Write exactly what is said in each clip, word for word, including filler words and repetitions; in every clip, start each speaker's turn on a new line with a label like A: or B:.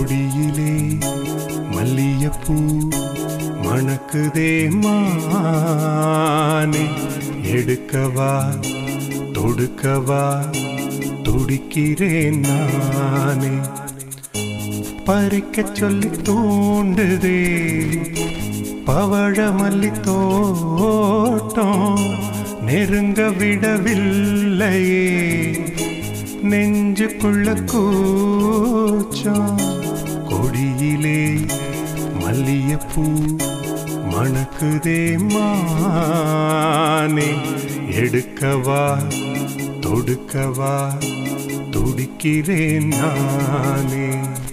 A: கொடியிலே மல்லியப்பூ மணக்குதே மானே, எடுக்கவா தொடுக்கவா துடிக்கிறேன் நானே. பறிக்க சொல்லி தூண்டுதே பவழ மல்லி தோட்டம், நெருங்க விடவில்லையே நெஞ்சுக்குள்ள கூச்சம். கொடியிலே மல்லியப்பூ மணக்குதே மானே, எடுக்கவா தொடுக்கவா துடிக்கிறேன் நானே.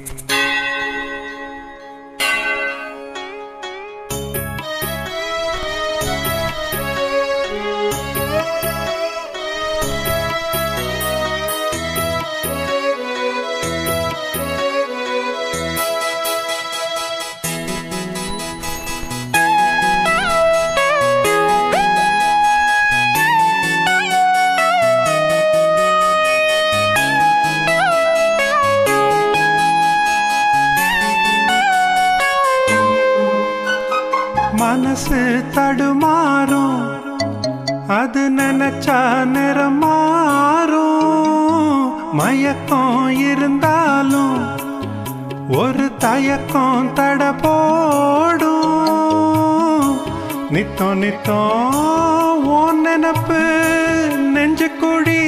A: மனசு தடுமாறும், அது நினைச்சா நிறம் மாறும். மயக்கம் இருந்தாலும் ஒரு தயக்கம் தட போடும். நித்தம் நித்தம் ஓன் நினப்பு நெஞ்சு குழி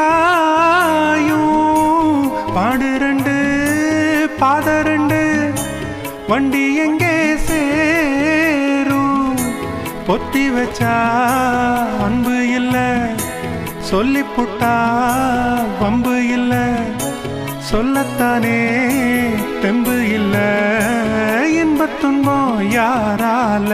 A: காயும். பாடு ரெண்டு பாத ரெண்டு வண்டி எங்கே சேரும். பொத்தி வச்சா அன்பு இல்ல, சொல்லி புட்டா வம்பு இல்ல. சொல்லத்தானே தெம்பு இல்ல, இன்பத் துன்பம் யாரால.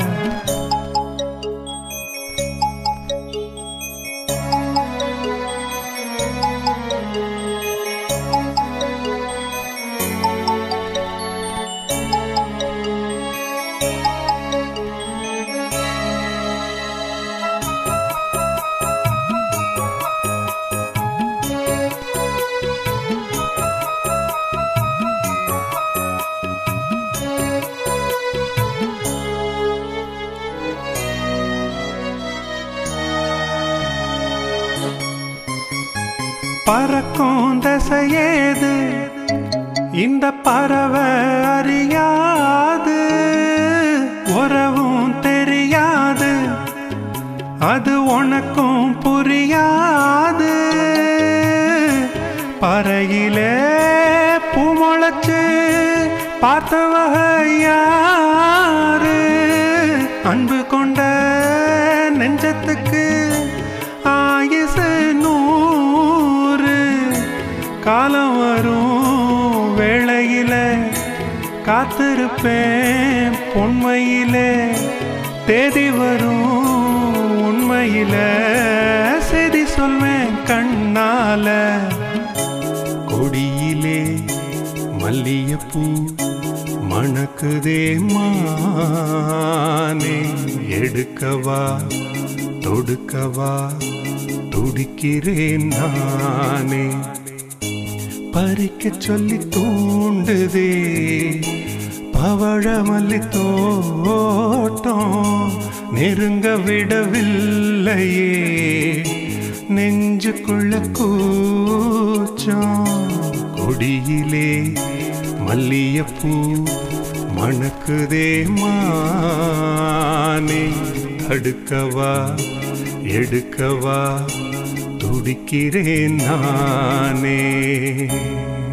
A: பறக்கும் தசையேது இந்த பறவை அறியாது. உறவும் தெரியாது, அது உனக்கும் புரியாது. பறையிலே பூமுளைச்சு பார்த்தவக யாரு. அன்பு கொண்ட நெஞ்சத்துக்கு ஆயுசு நூறு. காலம் வரும் வேளையில காத்திருப்பேன் பொன்மையிலே. தேதி வரும் உண்மையில செய்தி சொல்வேன் கண்ணால. கொடியிலே மல்லியப்பூ மணக்குதே மானே, எடுக்கவா தொடுக்கவா துடிக்கிறேன் நானே. பறிக்க சொல்லி தூண்டுதே பவழ மல்லி தோட்டம், நெருங்க விடவில்லையே நெஞ்சுக்குள்ள கூச்சம். கொடியிலே மல்லியப்பூ மணக்குதே மானே, தடுக்கவா எடுக்கவா துடிக்கிறேன் நானே.